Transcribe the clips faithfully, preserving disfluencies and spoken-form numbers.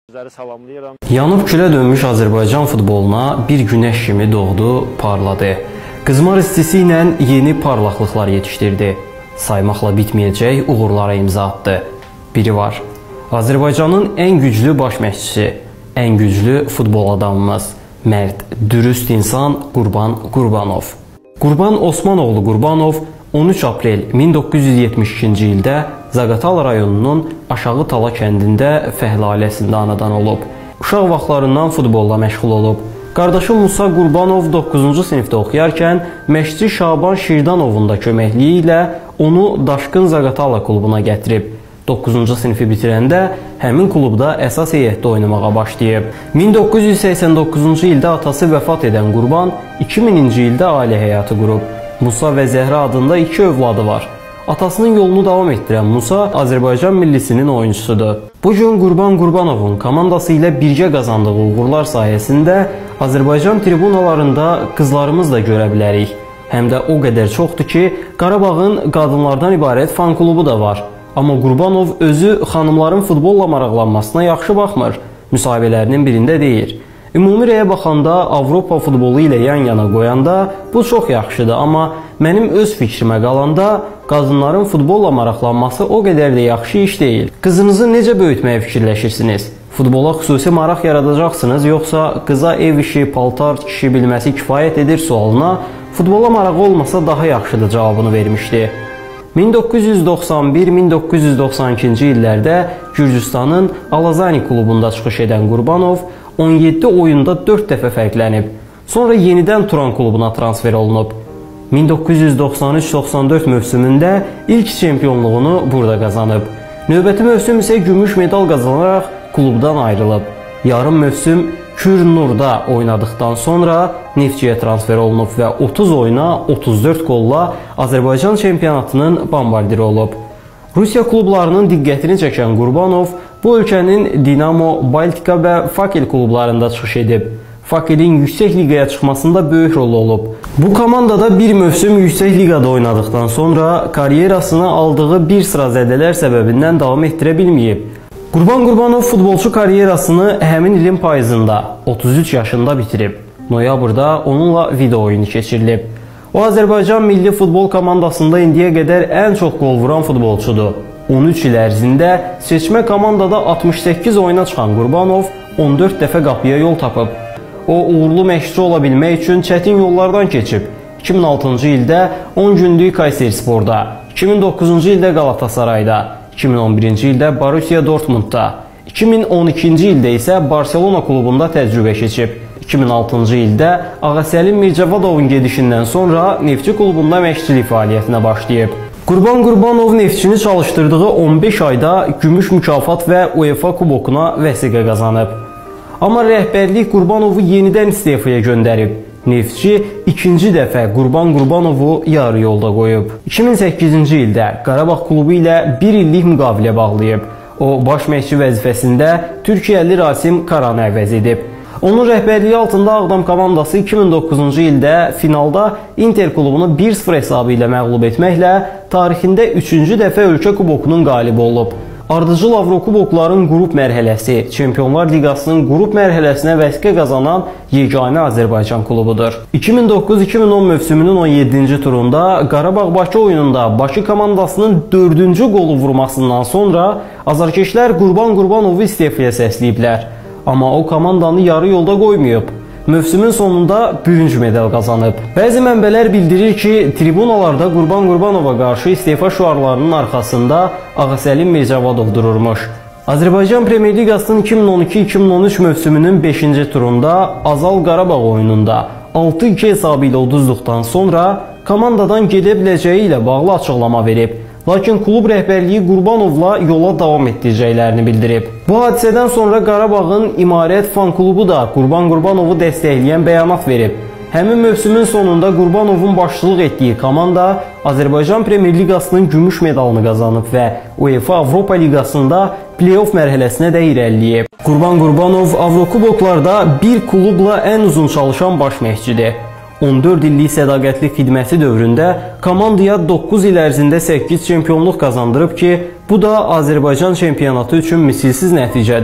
Sizləri salamlayıram. Yanıb külə dönmüş Azərbaycan futboluna bir günəş kimi doğdu, parladı. Qızmar istisi ilə yeni parlaqlıqlar yetişdirdi. Saymaqla bitməyəcək uğurlara imza atdı. Biri var. Azərbaycanın ən güclü baş məşqçisi, ən güclü futbol adamımız, mərd, dürüst insan Qurban Qurbanov. Qurban Osmanoğlu Qurbanov on üç aprel min doqquz yüz yetmiş ikinci ildə Zaqatala rayonunun Aşağı Tala kəndində fəhlə ailəsində anadan olub. Uşaq vaxtlarından futbolla məşğul olub. Qardaşı Musa Qurbanov doqquzuncu sinifdə oxuyarkən məşqçi Şaban Şirdanovun da köməkliyi ilə onu Daşqın Zaqatala klubuna gətirib. doqquzuncu sinifi bitirəndə həmin klubda əsas heyətdə oynamağa başlayıb. min doqquz yüz səksən doqquzuncu ildə atası vəfat edən Qurban iki mininci ildə ailə həyatı qurub. Musa və Zəhra adında iki övladı var. Atasının yolunu davam etdirən Musa Azərbaycan millisinin oyuncusudur. Bu gün Qurban Qurbanovun komandası ilə birgə qazandığı uğurlar sayəsində Azərbaycan tribunalarında qızlarımız da görə bilərik. Həm də o qədər çoxdur ki, Qarabağın qadınlardan ibarət fan klubu da var. Amma Qurbanov özü xanımların futbolla maraqlanmasına yaxşı baxmır. Müsahibələrinin birində deyir. Ümumi rəyə baxanda Avropa futbolu ilə yan-yana qoyanda bu çox yaxşıdır, amma mənim öz fikrimə qalanda qadınların futbolla maraqlanması o qədər də yaxşı iş deyil. Qızınızı necə böyütməyə fikirləşirsiniz? Futbola xüsusi maraq yaradacaqsınız, yoxsa qıza ev işi, paltar tikişi bilməsi kifayət edir sualına futbola marağı olmasa daha yaxşıdır cavabını vermişdi. min doqquz yüz doxsan bir min doqquz yüz doxsan ikinci illərdə Gürcüstanın Alazani klubunda çıxış edən Qurbanov on yeddi oyunda dörd dəfə fərqlənib. Sonra yenidən Turan klubuna transfer olunub. min doqquz yüz doxsan üç doxsan dörd mövsümündə ilk çempionluğunu burada qazanıb. Növbəti mövsüm isə gümüş medal qazanaraq klubdan ayrılıb. Yarım mövsüm Kür Nurda oynadıqdan sonra Neftçiyə transfer olunub və otuz oyuna otuz dörd qolla Azərbaycan çempionatının bambaldiri olub. Rusiya klublarının diqqətini çəkən Qurbanov bu ölkənin Dinamo, Baltika və Fakel klublarında çıxış edib. Fakelin yüksək liqaya çıxmasında böyük rol olub. Bu komandada bir mövsüm yüksək liqada oynadıqdan sonra karyerasını aldığı bir sıra zədələr səbəbindən davam etdirə bilməyib. Qurban Qurbanov futbolçu karyerasını həmin ilin payızında otuz üç yaşında bitirib. Noyabrda onunla video oyunu keçirilib. O Azərbaycan milli futbol komandasında indiyə qədər ən çox qol vuran futbolçudur. on üç il ərzində seçmə komandada altmış səkkiz oyuna çıxan Qurbanov on dörd dəfə qapıya yol tapıb. O uğurlu məşqçi ola bilmək üçün çətin yollardan keçib. iki min altıncı ildə on günlük Kayserisporda, iki min doqquzuncu ildə Qalatasarayda, iki min on birinci ildə Borussia Dortmundda, iki min on ikinci ildə isə Barcelona klubunda təcrübə keçib. iki min altıncı ildə Ağasəlim Mircavadovun gedişindən sonra Neftçi klubunda məşqçilik fəaliyyətinə başlayıb. Qurban Qurbanov Neftçini çalışdırdığı on beş ayda gümüş mükafat və UEFA kubokuna vəsiqə qazanıb. Amma rəhbərlik Qurbanovu yenidən istefaya göndərib. Neftçi ikinci dəfə Qurban Qurbanovu yarı yolda qoyub. iki min səkkizinci ildə Qarabağ klubu ilə bir illik müqavilə bağlayıb. O, baş məşqçi vəzifəsində Türkiyəli Rasim Karanı əvəz edib. Onun rəhbərliyi altında Ağdam komandası iki min doqquzuncu ildə finalda Inter klubunu bir sıfır hesabı ilə məğlub etməklə tarixində üçüncü dəfə ölkə kubokunun qalibi olub. Ardıcıl Avrokubokların qrup mərhələsi, Çempionlar Liqasının qrup mərhələsinə vəsiqə qazanan yeganə Azərbaycan klubudur. iki min doqquz iki min on mövsümünün on yeddinci turunda Qarabağ-Bakı oyununda Bakı komandasının dördüncü qolu vurmasından sonra azarkeşlər Qurban Qurbanovu istefaya səsləyiblər. Amma o komandanı yarı yolda qoymayıb. Mövsümün sonunda bürünc medal qazanıb. Bəzi mənbələr bildirir ki, tribunalarda Qurban Qurbanova qarşı istefa şüarlarının arxasında Ağasəlim Mircavadov dururmuş. Azərbaycan Premyer Liqasının iki min on iki iki min on üç mövsümünün beşinci turunda Azal Qarabağ oyununda altı iki hesabı ilə uduzduqdan sonra komandadan gedə biləcəyi ilə bağlı açıqlama verib. Lakin klub rəhbərliyi Qurbanovla yola davam etdirəcəklərini bildirib. Bu hadisədən sonra Qarabağın İmarət fan klubu da Qurban Qurbanovu dəstəkləyən bəyanat verib. Həmin mövsümün sonunda Qurbanovun başçılıq etdiyi komanda Azərbaycan Premyer Liqasının gümüş medalını qazanıb və UEFA Avropa Liqasında play-off mərhələsinə də irəliləyib. Qurban Qurbanov Avrokuboklarda bir klubla ən uzun çalışan baş məşqçidir. on dörd illik sədaqətli xidməti dövründə komandaya doqquz il ərzində səkkiz çempionluq qazandırıb ki, bu da Azərbaycan çempionatı üçün misilsiz nəticədir.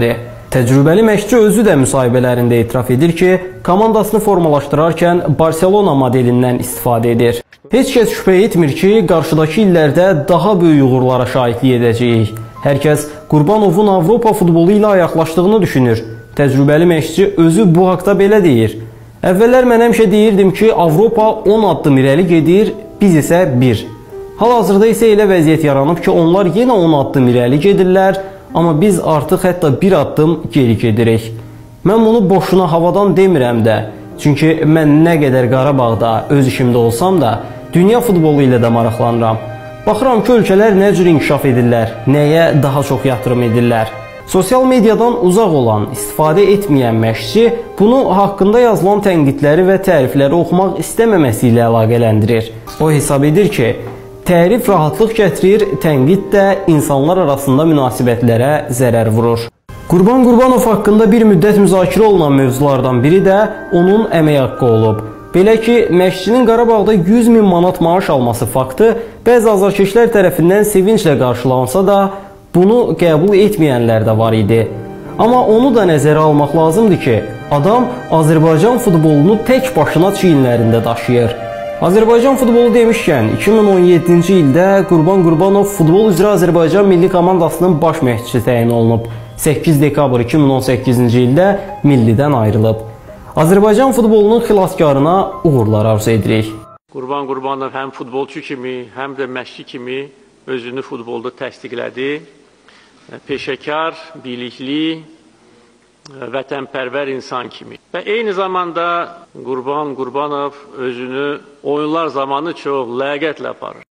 Təcrübəli məşqçi özü də müsahibələrində etiraf edir ki, komandasını formalaşdırarkən Barselona modelindən istifadə edir. Heç kəs şübhə etmir ki, qarşıdakı illərdə daha böyük uğurlara şahidlik edəcəyik. Hər kəs Qurbanovun Avropa futbolu ilə ayaqlaşdığını düşünür. Təcrübəli məşqçi özü bu haqda belə deyir. Əvvəllər mən həmişə deyirdim ki, Avropa on addım irəli gedir, biz isə bir. Hal-hazırda isə elə vəziyyət yaranıb ki, onlar yenə on addım irəli gedirlər, amma biz artıq hətta bir addım geri gedirik. Mən bunu boşuna havadan demirəm də. Çünki mən nə qədər Qarabağda öz işimdə olsam da, dünya futbolu ilə də maraqlanıram. Baxıram ki, ölkələr nə cür inkişaf edirlər, nəyə daha çox yatırım edirlər. Sosial mediadan uzaq olan, istifadə etməyən məşqçi bunu haqqında yazılan tənqidləri və tərifləri oxumaq istəməməsi ilə əlaqələndirir. O hesab edir ki, tərif rahatlıq gətirir, tənqid də insanlar arasında münasibətlərə zərər vurur. Qurban Qurbanov haqqında bir müddət müzakirə olunan mövzulardan biri də onun əmək haqqı olub. Belə ki, məşqçinin Qarabağda yüz min manat maaş alması faktı bəzi azarkeşlər tərəfindən sevinclə qarşılansa da, bunu qəbul etməyənlər də var idi. Amma onu da nəzərə almaq lazımdır ki, adam Azərbaycan futbolunu tək başına çiyinlərində daşıyır. Azərbaycan futbolu demişkən, iki min on yeddinci ildə Qurban Qurbanov futbol üzrə Azərbaycan milli komandasının baş məşqçisi təyin olunub. səkkiz dekabr iki min on səkkizinci ildə millidən ayrılıb. Azərbaycan futbolunun xilaskarına uğurlar arzu edirik. Qurban Qurbanov həm futbolçu kimi, həm də məşqçi kimi özünü futbolda təsdiqlədi. Peşəkar, bilikli, vətənpərvər insan kimi. Və eyni zamanda Qurban Qurbanov özünü oyunlar zamanı çox ləyaqətlə aparır.